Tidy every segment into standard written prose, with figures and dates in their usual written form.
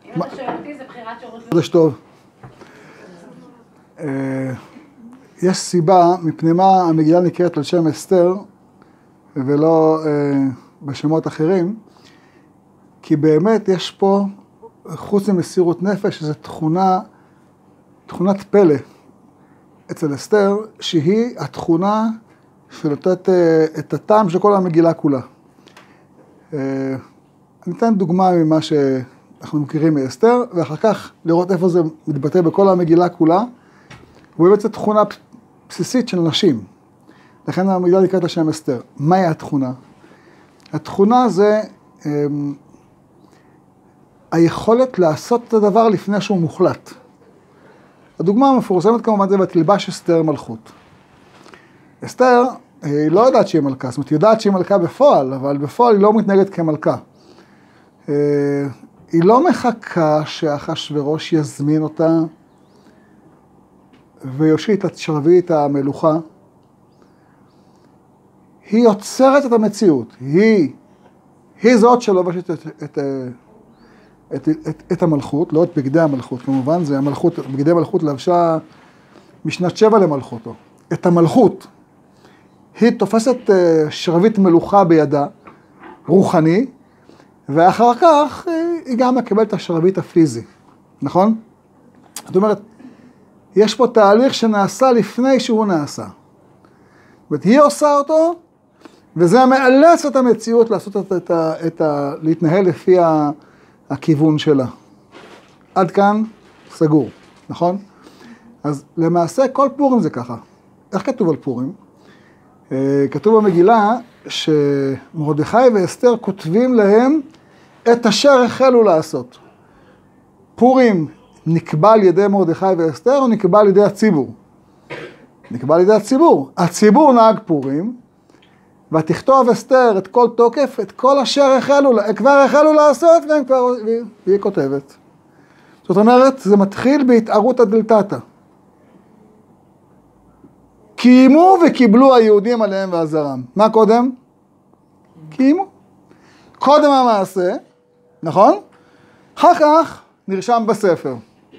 אם אתה שואל אותי, זה בחירת שירות. חודש טוב. יש סיבה מפני מה המגילה נקראת על שם אסתר ולא בשמות אחרים, כי באמת יש פה, חוץ ממסירות נפש, זו תכונת פלא אצל אסתר, שהיא התכונה שנותנת את הטעם של כל המגילה כולה. אני אתן דוגמה ממה שאנחנו מכירים מאסתר, ואחר כך לראות איפה זה מתבטא בכל המגילה כולה, ובאמת זו תכונה בסיסית של נשים. לכן המגילה נקראת השם אסתר. מהי התכונה? התכונה זה היכולת לעשות את הדבר לפני שהוא מוחלט. הדוגמה המפורסמת כמובן זה בתלבש אסתר מלכות. אסתר היא לא יודעת שהיא מלכה, זאת אומרת, היא יודעת שהיא מלכה בפועל, אבל בפועל היא לא מתנהגת כמלכה. היא לא מחכה שאחשוורוש יזמין אותה ויושיט את שרביט המלוכה. היא יוצרת את המציאות, היא זאת שלובשת את המלכות, לא את בגדי המלכות כמובן, זה המלכות, בגדי המלכות לבשה משנת 7 למלכותו. את המלכות, היא תופסת שרביט מלוכה בידה, רוחני, ואחר כך היא גם מקבלת את השרביט הפיזי, נכון? זאת אומרת, יש פה תהליך שנעשה לפני שהוא נעשה. זאת אומרת, היא עושה אותו, וזה מאלץ את המציאות לעשות להתנהל לפי הכיוון שלה. עד כאן סגור, נכון? אז למעשה כל פורים זה ככה. איך כתוב על פורים? כתוב במגילה שמרדכי ואסתר כותבים להם את אשר החלו לעשות. פורים נקבע על ידי מרדכי ואסתר או נקבע על ידי הציבור? נקבע על ידי הציבור. הציבור נהג פורים, ותכתוב אסתר את כל תוקף, את כל אשר כבר החלו לעשות, והיא כותבת. זאת אומרת, זה מתחיל בהתערות הדלתתא. קיימו וקיבלו היהודים עליהם ועזרם. מה קודם? קיימו. קודם המעשה, נכון? אחר כך נרשם בספר.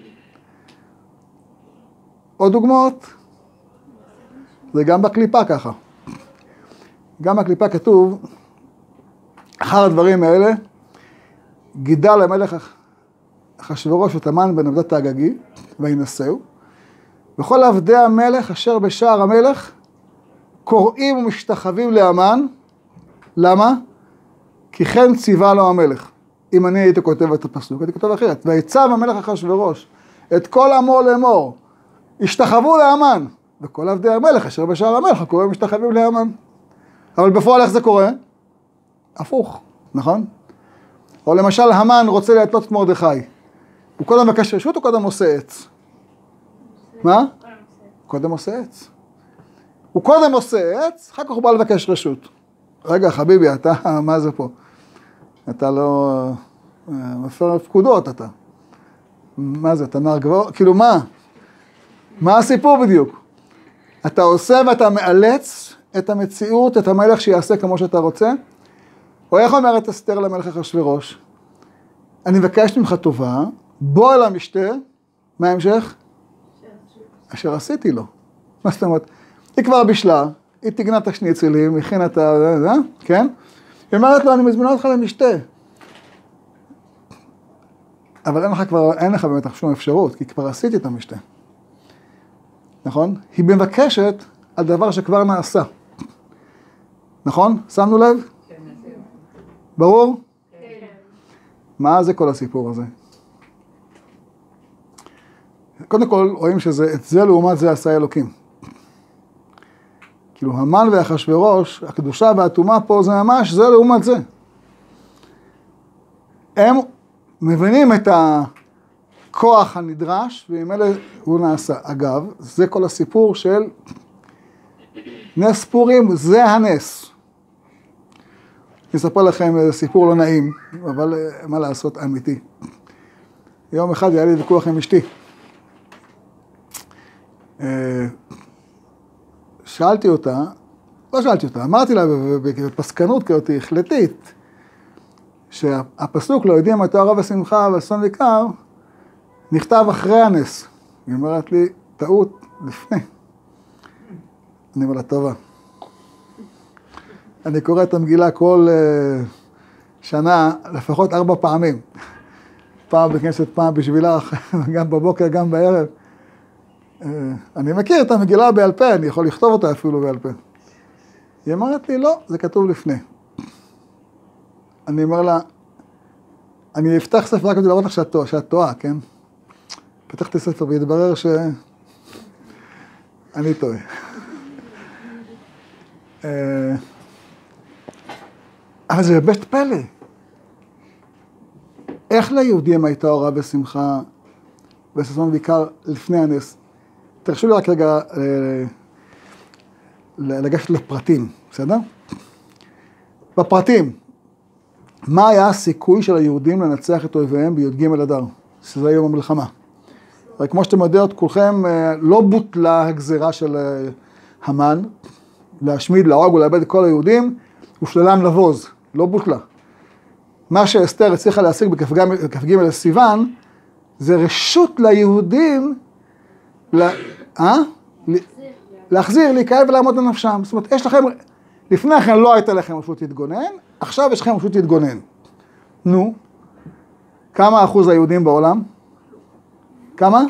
עוד דוגמאות? זה גם בקליפה ככה. גם בקליפה כתוב, אחר הדברים האלה, גידל המלך אחשוורוש את המן בן עבדת האגגי, וינשאו, וכל עבדי המלך אשר בשער המלך, קוראים ומשתחווים להמן. למה? כי כן ציווה לו המלך. אם אני הייתי כותב את הפסוק, הייתי כותב אחרת. ויצב המלך אחשוורוש את כל עמו לאמור, השתחוו להמן, וכל עבדי המלך אשר בשער המלך, קוראים ומשתחווים להמן. אבל בפועל איך זה קורה? הפוך, נכון? או למשל, המן רוצה להתלות את מרדכי. הוא קודם מבקש רשות או קודם עושה עץ? מה? קודם עושה עץ. הוא קודם עושה עץ, אחר כך הוא בא לבקש רשות. רגע, חביבי, אתה, מה זה פה? אתה לא מפר פקודות, אתה. מה זה, אתה נער גבוה? כאילו, מה? מה הסיפור בדיוק? אתה עושה ואתה מאלץ את המציאות, את המלך שיעשה כמו שאתה רוצה? או איך אומרת אסתר למלך אחשוורוש? אני מבקשת ממך טובה, בוא אל המשתה, מה ההמשך? אשר עשיתי לו. מה זאת אומרת? היא כבר בשלה, היא תגנה את השניצלים, הכינה את ה... כן? היא אומרת לו, אני מזמינה אותך למשתה. אבל אין לך באמת שום אפשרות, כי כבר עשיתי את המשתה. נכון? היא מבקשת על דבר שכבר נעשה. נכון? שמנו לב? כן. ברור? כן. מה זה כל הסיפור הזה? קודם כל, רואים שאת זה לעומת זה עשה אלוקים. כאילו, המן ואחשוורוש, הקדושה והטומאה פה, זה ממש זה לעומת זה. הם מבינים את הכוח הנדרש, ועם אלה הוא נעשה. אגב, זה כל הסיפור של נס פורים, זה הנס. אני אספר לכם סיפור לא נעים, אבל מה לעשות, אמיתי. יום אחד היה לי ויכוח עם אשתי. שאלתי אותה, אמרתי לה בפסקנות כאותי, החלטית, שהפסוק לא יודעים מה תוארה ושמחה ואסון ויקר, נכתב אחרי הנס. היא אומרת לי, טעות לפני. אני אומר לה, טובה. אני קורא את המגילה כל שנה, לפחות 4 פעמים. פעם בכנסת, פעם בשבילך, גם בבוקר, גם בערב. אני מכיר את המגילה בעל פה, אני יכול לכתוב אותה אפילו בעל פה. היא אמרת לי, לא, זה כתוב לפני. אני אומר לה, אני אפתח ספר רק כדי להראות לך שאת טועה, כן? פתחתי ספר והתברר שאני טועה. אבל זה בית פלא. איך ליהודים הייתה אורה ושמחה וששון ויקר לפני הנס? תרשו לי רק רגע לגשת לפרטים, בסדר? בפרטים, מה היה הסיכוי של היהודים לנצח את אויביהם בי"ג אדר, שזה יום המלחמה? רק כמו שאתם יודעים, כולכם לא בוטלה הגזירה של המן, להשמיד, להרוג ולאבד את כל היהודים, ושללם לבוז, לא בוטלה. מה שאסתר הצליחה להשיג בכ"ג סיוון, זה רשות ליהודים, להחזיר, להיקרב ולעמוד לנפשם. זאת אומרת, יש לכם, לפני כן לא הייתה לכם רשות להתגונן, עכשיו יש לכם רשות להתגונן. נו, כמה אחוז היהודים בעולם? כמה?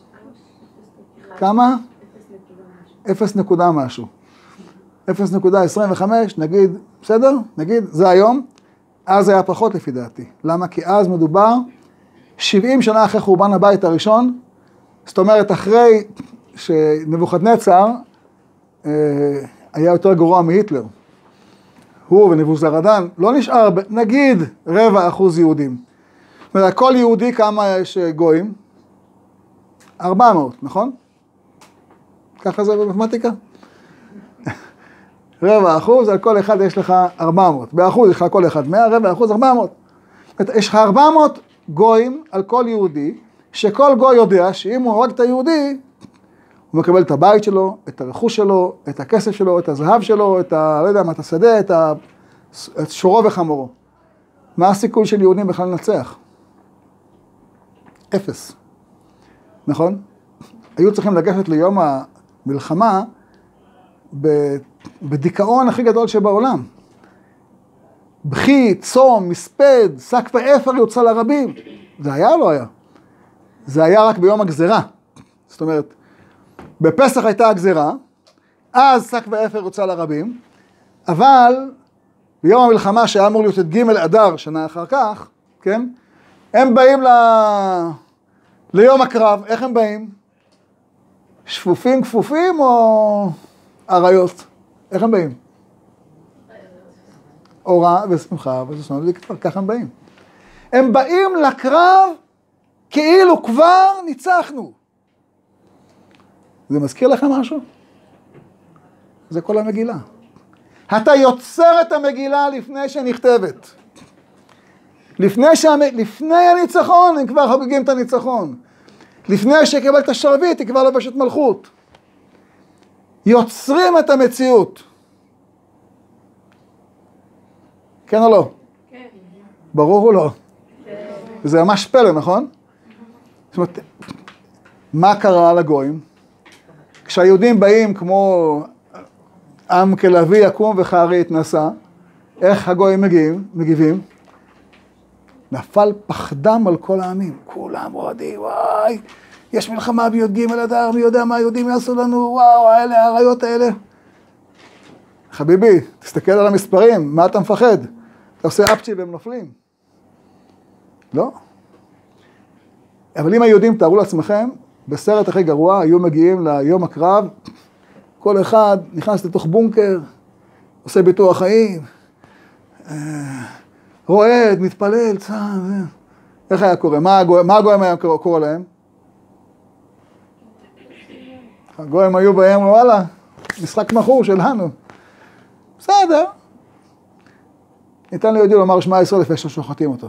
כמה? 0 נקודה משהו. 0.25, נגיד, בסדר? נגיד, זה היום. אז היה פחות לפי דעתי. למה? כי אז מדובר 70 שנה אחרי חורבן הבית הראשון, זאת אומרת, אחרי שנבוכדנצר היה יותר גרוע מהיטלר. הוא ונבוזראדן, לא נשאר, נגיד, 0.25% יהודים. זאת אומרת, כל יהודי כמה יש גויים? 400, נכון? ככה זה במתמטיקה? 0.25%, על כל אחד יש לך 400. באחוז יש לך כל אחד 100, 0.25%, 400. יש לך 400 גויים על כל יהודי, שכל גוי יודע שאם הוא הורג את היהודי, הוא מקבל את הבית שלו, את הרכוש שלו, את הכסף שלו, את הזהב שלו, את לא יודע מה, את השדה, את שורו וחמורו. מה הסיכוי של יהודים בכלל לנצח? 0. נכון? היו צריכים לגשת ליום המלחמה בדיכאון הכי גדול שבעולם. בכי, צום, מספד, שק ואפר יוצא לרבים. זה היה או לא היה? זה היה רק ביום הגזרה. זאת אומרת, בפסח הייתה הגזרה, אז שק ואפר יוצא לרבים, אבל ביום המלחמה שהיה אמור להיות את ג' אדר שנה אחר כך, כן? הם באים ליום הקרב, איך הם באים? שפופים כפופים או עריות? איך הם באים? אורה ושמחה וששון ויקר, ככה הם באים. הם באים לקרב כאילו כבר ניצחנו. זה מזכיר לכם משהו? זה כל המגילה. אתה יוצר את המגילה לפני שנכתבת. לפני הניצחון הם כבר חוגגים את הניצחון. לפני שיקבל את השרביט היא כבר לבשת מלכות. יוצרים את המציאות. כן או לא? כן. ברור או לא? כן. זה ממש פלא, נכון? זאת אומרת, מה קרה לגויים? כשהיהודים באים כמו עם כלביא יקום וכארי יתנשא, איך הגויים מגיבים? נפל פחדם על כל העמים. כולם רועדים, וואי, יש מלחמה בי"ג אדר, מי יודע מה היהודים יעשו לנו, וואו, האלה, העריות האלה. חביבי, תסתכל על המספרים, מה אתה מפחד? אתה עושה אפצ'י והם נופלים. לא. אבל אם היהודים, תארו לעצמכם, בסרט הכי גרוע, היו מגיעים ליום הקרב, כל אחד נכנס לתוך בונקר, עושה ביטוח חיים, רועד, מתפלל, צם, איך היה קורה? מה הגויים היה קורה להם? הגויים היו בהם, וואלה, משחק מכור שלנו. בסדר. ניתן ליהודי לומר שמע ישראל לפני ששוחטים אותו.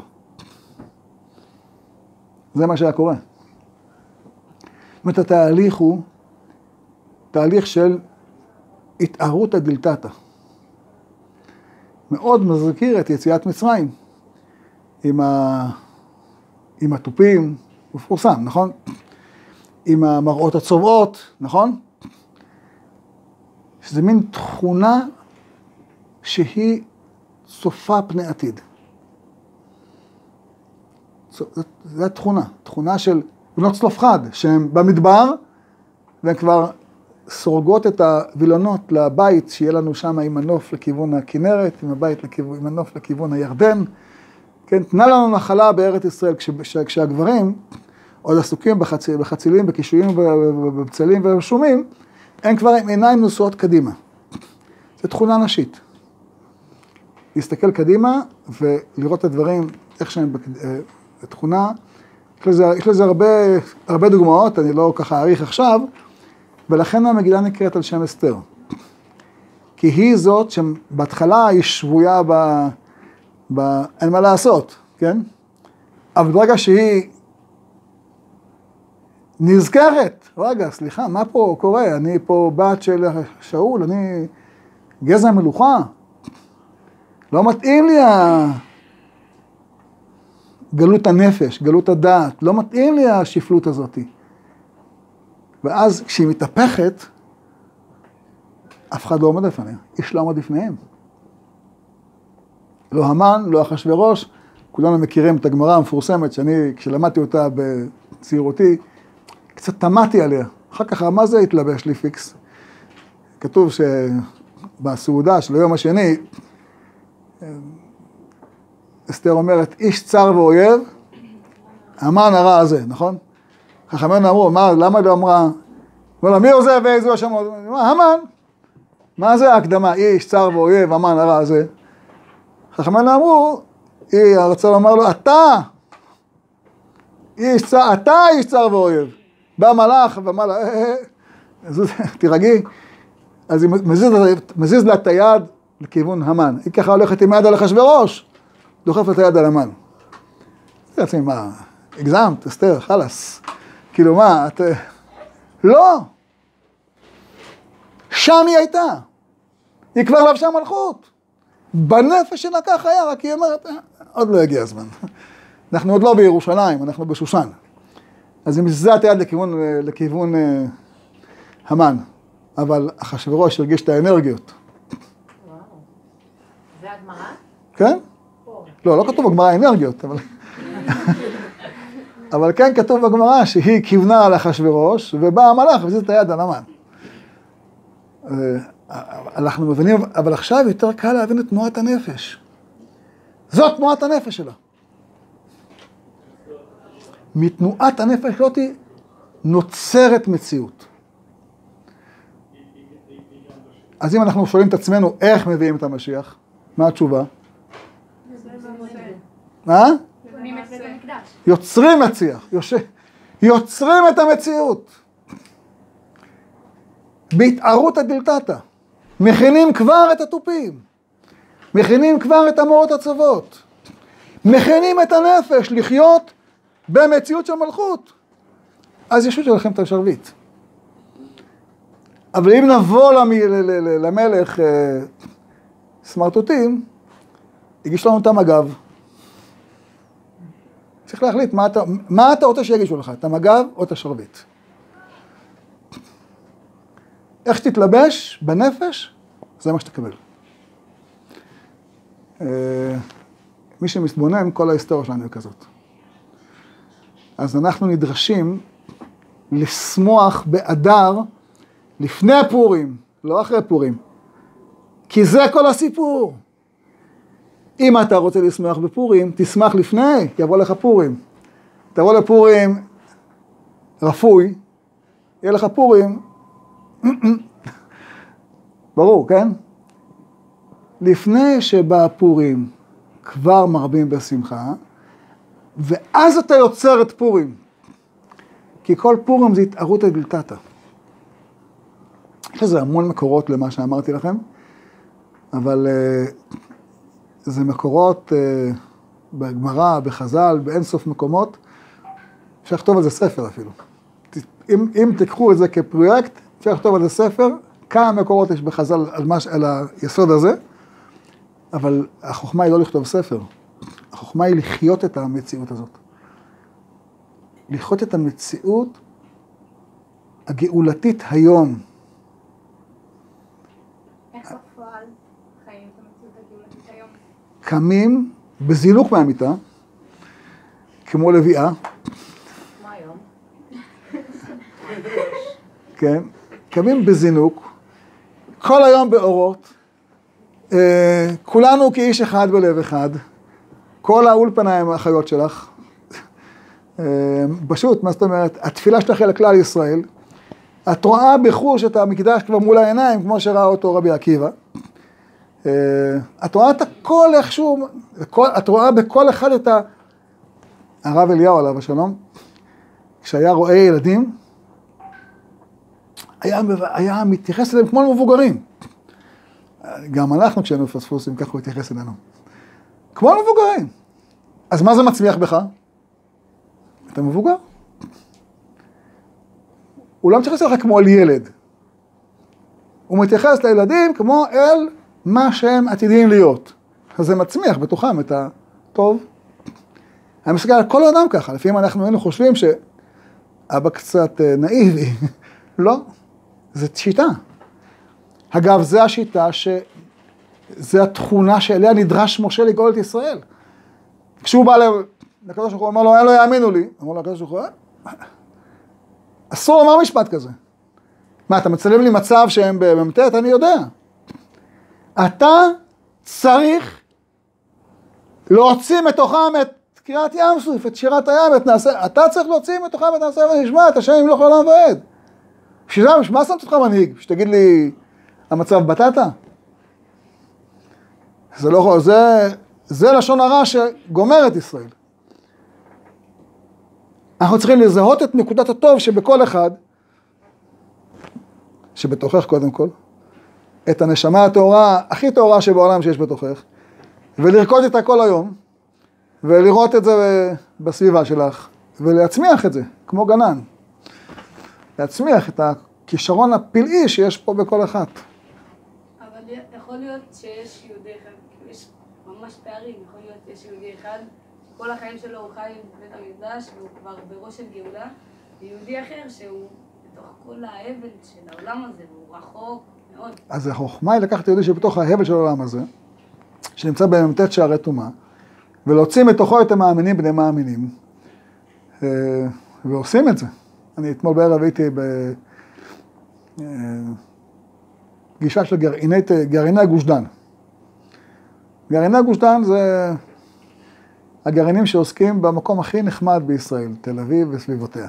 זה מה שהיה קורה. זאת אומרת, התהליך הוא תהליך של התערות הדלתתא. מאוד מזכיר את יציאת מצרים. עם התופים, הוא מפורסם, נכון? עם המראות הצובעות, נכון? שזה מין תכונה שהיא צופה פני עתיד. זו התכונה, תכונה של בנות צלופחד, שהן במדבר, והן כבר סורגות את הווילונות לבית, שיהיה לנו שם עם מנוף לכיוון הכנרת, עם מנוף לכיוון הירדן. כן, תנה לנו נחלה בארץ ישראל, כשהגברים עוד עסוקים בחצילים, בקישואים, בבצלים ובשומים, הם כבר עם עיניים נשואות קדימה. זו תכונה נשית. להסתכל קדימה ולראות את הדברים, איך שהם בתכונה. יש לזה הרבה דוגמאות, אני לא ככה אעריך עכשיו, ולכן המגילה נקראת על שם אסתר. כי היא זאת שבהתחלה היא שבויה אין מה לעשות, כן? אבל ברגע שהיא נזכרת, רגע, סליחה, מה פה קורה? אני פה בת של שאול, אני גזע מלוכה. לא מתאים לי גלות הנפש, גלות הדעת, לא מתאים לי השפלות הזאת. ואז כשהיא מתהפכת, אף אחד לא עומד לפניה, איש לא עומד לפניהם. לא המן, לא אחשוורוש, כולנו מכירים את הגמרא המפורסמת, שאני, כשלמדתי אותה בצעירותי, קצת תמדתי עליה. אחר כך, מה זה התלבש לי פיקס? כתוב שבסעודה של היום השני, אסתר אומרת, איש צר ואויב, המן הרע הזה, נכון? חכמינו אמרו, למה לא אמרה, מי עוזב ואיזו השם? המן. מה זה ההקדמה? איש צר ואויב, המן הרע הזה. חכמינו אמרו, היא רצה לומר לו, אתה איש צר ואויב. בא מלאך ומלאך, תירגעי. אז היא מזיז לה את היד לכיוון המן. היא ככה הולכת עם יד על אחשוורוש, דוחפת את היד על המן. זה עצמי, מה, הגזמת, אסתר, חלאס. כאילו מה, לא. שם היא הייתה. היא כבר לבשה מלכות. בנפש שלה ככה היה, רק היא אומרת, עוד לא הגיע הזמן. אנחנו עוד לא בירושלים, אנחנו בשושן. אז היא מזיזה את היד לכיוון המן. אבל אחשוורוש הרגיש את האנרגיות. וואו. זה הגמרא? כן? לא כתוב בגמרא אנרגיות, אבל כן כתוב בגמרא שהיא כיוונה על אחשוורוש, ובא המלאך והזיז את היד על המן. אנחנו מבינים, אבל עכשיו יותר קל להבין את תנועת הנפש. זאת תנועת הנפש שלה. מתנועת הנפש הזאת נוצרת מציאות. אז אם אנחנו שואלים את עצמנו איך מביאים את המשיח, מה התשובה? מה? יוצרים מציח, יוצרים את המציאות. בהתערות הדלתתא, מכינים כבר את התופים, מכינים כבר את המורות הצוות, מכינים את הנפש לחיות במציאות של מלכות. אז ישו שלכם את השרביט. אבל אם נבוא למלך סמרטוטים, יגיש לנו את המגב. צריך להחליט מה אתה רוצה שיגישו לך, את המגב או את השרביט. איך שתתלבש בנפש, זה מה שתקבל. מי שמתבונן, כל ההיסטוריה שלנו היא כזאת. אז אנחנו נדרשים לשמוח באדר לפני פורים, לא אחרי פורים. כי זה כל הסיפור. אם אתה רוצה לשמח בפורים, תשמח לפני, יבוא לך פורים. תבוא לפורים רפוי, יהיה לך פורים, ברור, כן? לפני שבא פורים, כבר מרבים בשמחה, ואז אתה יוצר את פורים. כי כל פורים זה התערות הדלתתא. יש לזה המון מקורות למה שאמרתי לכם, אבל זה מקורות בגמרא, בחז"ל, באין סוף מקומות, אפשר לכתוב על זה ספר אפילו. אם תקחו את זה כפרויקט, אפשר לכתוב על זה ספר, כמה מקורות יש בחז"ל על היסוד הזה, אבל החוכמה היא לא לכתוב ספר. החוכמה היא לחיות את המציאות הזאת. לחיות את המציאות הגאולתית היום. איך בפועל חיים את המציאות הגאולתית היום? קמים בזינוק מהמיטה, כמו לביאה. כמו היום. כן, קמים בזינוק, כל היום באורות, כולנו כאיש אחד בלב אחד, כל האולפנה הם האחיות שלך, פשוט, מה זאת אומרת, התפילה שלך היא לכלל ישראל, את רואה בחוש את המקדש כבר מול העיניים, כמו שראה אותו רבי עקיבא, את רואה את הכל איכשהו, את רואה בכל אחד את הרב אליהו עליו השלום, כשהיה רואה ילדים, היה מתייחס אליהם כמו למבוגרים. גם אנחנו כשהיינו פספוסים, ככה הוא התייחס אלינו. כמו למבוגרים. אז מה זה מצמיח בך? אתה מבוגר. הוא לא מתייחס אליך כמו אל ילד. הוא מתייחס לילדים כמו אל מה שהם עתידים להיות. אז זה מצמיח בתוכם את הטוב. אני מסתכל על כל אדם ככה. לפעמים אנחנו היינו חושבים שאבא קצת נאיבי. לא. זו שיטה. אגב, זו השיטה זו התכונה שאליה נדרש משה לגאול את ישראל. כשהוא בא לקדוש ברוך הוא, אמר לו, לא יאמינו לי. אמר לו, הקדוש ברוך הוא, אסור לומר משפט כזה. מה, אתה מצלם לי מצב שהם בממתת? אני יודע. אתה צריך להוציא מתוכם את קריאת ים סוף, את שירת הים, את נעשה, אתה צריך להוציא מתוכם את נעשה ונשמע, את השם ימלוך לעולם ועד. בשביל זה, מה שמת אותך מנהיג? שתגיד לי, המצב בטטה? זה לשון הרע שגומר את ישראל. אנחנו צריכים לזהות את נקודת הטוב שבכל אחד, שבתוכך קודם כל, את הנשמה הטהורה, הכי טהורה שבעולם שיש בתוכך, ולרקוד איתה כל היום, ולראות את זה בסביבה שלך, ולהצמיח את זה, כמו גנן. להצמיח את הכישרון הפלאי שיש פה בכל אחת. אבל יכול להיות שיש יהודי אחד, יש ממש פערים, יכול להיות שיש יהודי אחד, כל החיים שלו הוא חי בבית המקדש, והוא כבר בראש של גאולה, ויהודי אחר שהוא בתוך כל ההבל של העולם הזה, והוא רחוק מאוד. אז החוכמה היא לקחת יהודי שבתוך ההבל של העולם הזה, שנמצא במ"ט שערי טומאה, ולהוציא מתוכו את המאמינים בני מאמינים, ועושים את זה. אני אתמול בערב הייתי בגישה של גרעיני גוש דן. גרעיני גוש דן זה הגרעינים שעוסקים במקום הכי נחמד בישראל, תל אביב וסביבותיה.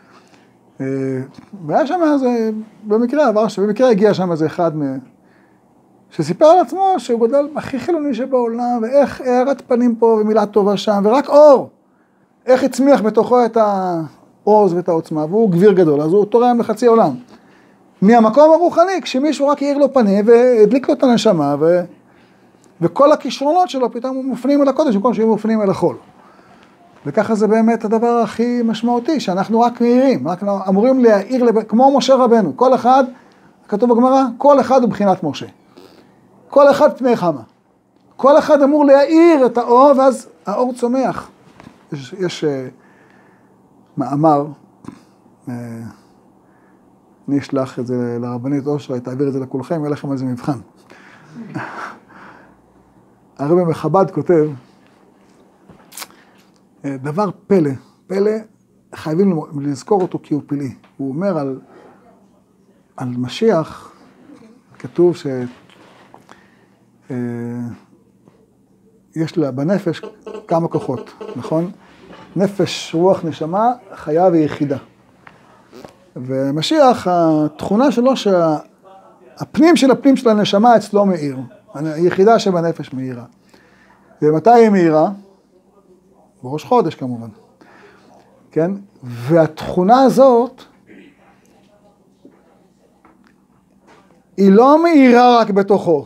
והיה שם איזה, במקרה הגיע שם איזה אחד שסיפר על עצמו שהוא גדל הכי חילוני שבעולם, ואיך הארת פנים פה ומילה טובה שם, ורק אור. איך הצמיח בתוכו את העוז ואת העוצמה, והוא גביר גדול, אז הוא תורם לחצי עולם. מהמקום הרוחני, כשמישהו רק העיר לו פנים והדליק לו את הנשמה, וכל הכישרונות שלו פתאום מופנים אל הקודש, במקום שהם מופנים אל החול. וככה זה באמת הדבר הכי משמעותי, שאנחנו רק מאירים, רק אמורים להעיר, כמו משה רבנו, כל אחד, כתוב בגמרא, כל אחד הוא בחינת משה. כל אחד פני חמה. כל אחד אמור להעיר את האור, ואז האור צומח. יש מאמר, אני אשלח את זה לרבנית אושרה, תעביר את זה לכולכם, יהיה לכם על זה מבחן. הרבי מחב"ד כותב, דבר פלא, פלא חייבים לזכור אותו כי הוא פלאי. הוא אומר על משיח, כתוב יש לה בנפש כמה כוחות, נכון? נפש, רוח, נשמה, חיה ויחידה. ומשיח, התכונה שלו שהפנים של הנשמה אצלו מאיר. היחידה שבנפש מאירה. ומתי היא מאירה? בראש חודש כמובן. כן? והתכונה הזאת, היא לא מאירה רק בתוכו.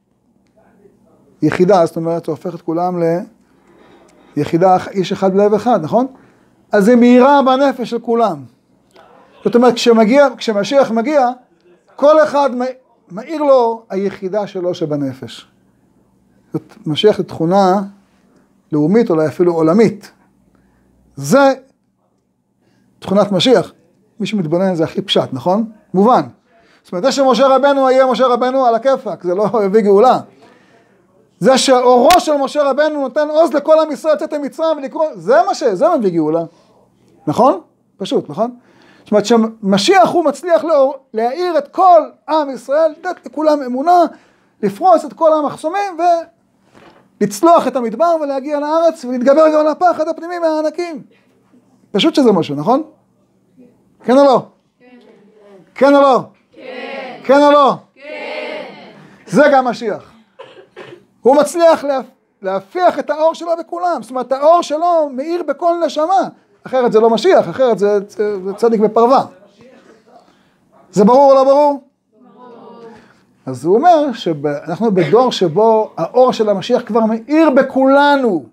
יחידה, זאת אומרת, זה הופך את כולם ליחידה, איש אחד בלב אחד, נכון? אז זה מאירה בנפש של כולם. זאת אומרת, כשמשיח מגיע, כל אחד מאיר לו היחידה שלו שבנפש. זאת משיח את תכונה לאומית, אולי אפילו עולמית. זה תכונת משיח. מי שמתבונן זה הכי פשט, נכון? מובן. זאת אומרת, זה שמשה רבנו יהיה משה רבנו על הכיפק, זה לא הביא גאולה. זה שאורו של משה רבנו נותן עוז לכל עם ישראל לצאת ממצרים ולקרוא, זה מביא גאולה. נכון? פשוט, נכון? זאת אומרת שמשיח הוא מצליח להאיר את כל עם ישראל, לתת לכולם אמונה, לפרוס את כל המחסומים ולצלוח את המדבר ולהגיע לארץ ולהתגבר גם על הפחד הפנימי מהענקים. פשוט שזה משהו, נכון? כן או לא? כן או לא? כן או לא? זה גם משיח. הוא מצליח להפיח את האור שלו בכולם. זאת אומרת, האור שלו מאיר בכל נשמה. אחרת זה לא משיח, אחרת זה צדיק בפרווה. זה ברור או לא ברור? ברור. אז הוא אומר שאנחנו בדור שבו האור של המשיח כבר מאיר בכולנו.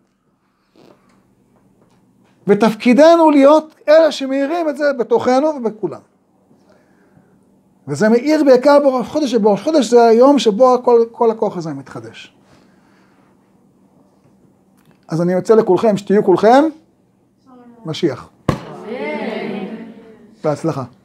ותפקידנו להיות אלה שמאירים את זה בתוכנו ובכולם. וזה מאיר בעיקר בראש חודש, שבראש חודש זה היום שבו כל הכוח הזה מתחדש. אז אני רוצה לכולכם, שתהיו כולכם משיח. בהצלחה.